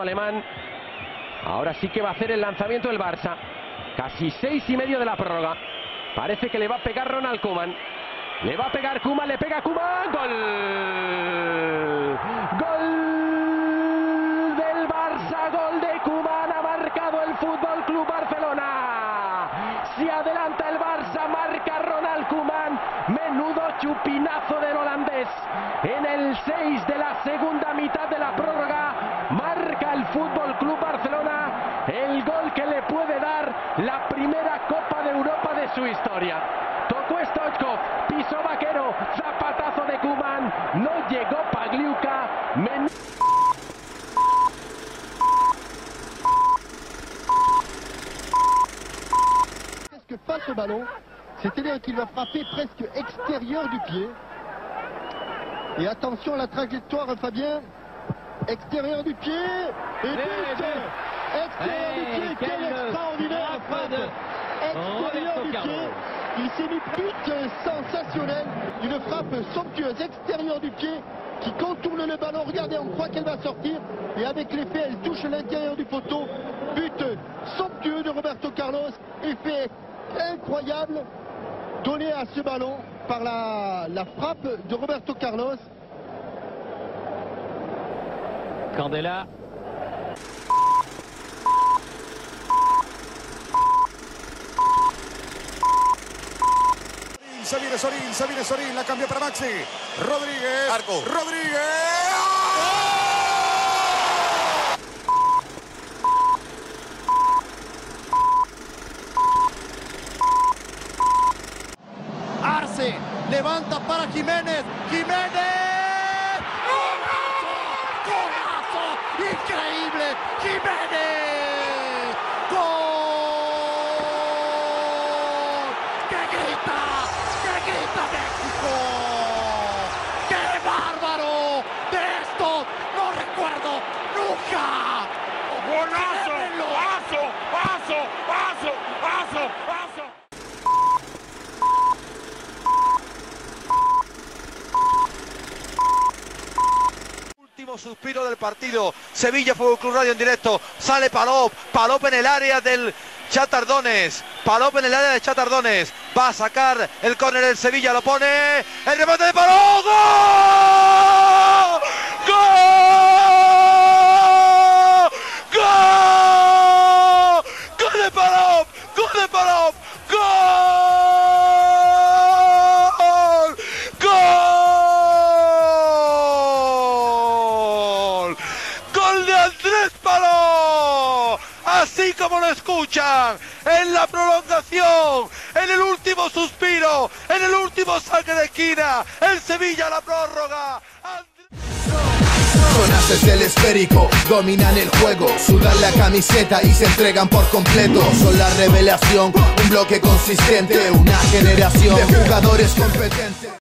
alemán. Ahora sí que va a hacer el lanzamiento el Barça. Casi 6,5 de la prórroga. Parece que le va a pegar Ronald Koeman. Le va a pegar Koeman, le pega Koeman. ¡Gol! ¡Gol del Barça! ¡Gol de Koeman! Ha marcado el Fútbol Club Barcelona. Se adelanta el Barça, marca Ronald Koeman. Menudo chupinazo del holandés. En el 6 de la segunda mitad de la prórroga marca el Fútbol Club Barcelona el gol que le puede dar la primera Copa de Europa de su historia. Tocó Stoichkov, pisó Vaquero, zapatazo de Koeman, no llegó Pagliuca. Presque passe au ballon, c'est-à-dire qu'il va frapper presque extérieur du pied. Et attention à la trajectoire, Fabien. Extérieur du pied. Et but extérieur du pied. Quelle extraordinaire frappe. Extérieur du pied. Il s'est mis but sensationnel. Une frappe somptueuse, extérieur du pied, qui contourne le ballon. Regardez, on croit qu'elle va sortir. Et avec l'effet, elle touche l'intérieur du poteau. But somptueux de Roberto Carlos. Effet incroyable donné à ce ballon par la frappe de Roberto Carlos. Candela. Se viene Sorín, la cambia para Maxi. Rodríguez. Arco. Rodríguez. Arce levanta para Jiménez. ¡Jiménez! ¡Golazo! ¡Increíble! ¡Jiménez! ¡Gol! ¡Qué grita! ¡Qué grita México! ¡Qué bárbaro! De esto no recuerdo nunca. ¡Golazo! ¡Llévenlo! ¡Paso! ¡Paso! ¡Paso! ¡Paso! ¡Paso! Último suspiro del partido. Sevilla Fútbol Club Radio en directo. Sale Palop. Palop en el área del Chatardones. Palop en el área de Chatardones. Va a sacar el córner el Sevilla. Lo pone. El remate de Palop. ¡Gol! ¡Gol! ¡Gol! ¡Gol de Palop! ¡Gol de Palop! ¡Gol! ¡Gol! ¡Gol de Andrés Palop! Así como lo escuchan, en la prolongación, en el último suspiro, en el último saque de esquina, el Sevilla la prórroga. Son ases del esférico, dominan el juego, sudan la camiseta y se entregan por completo. Son la revelación, un bloque consistente, una generación de jugadores competentes.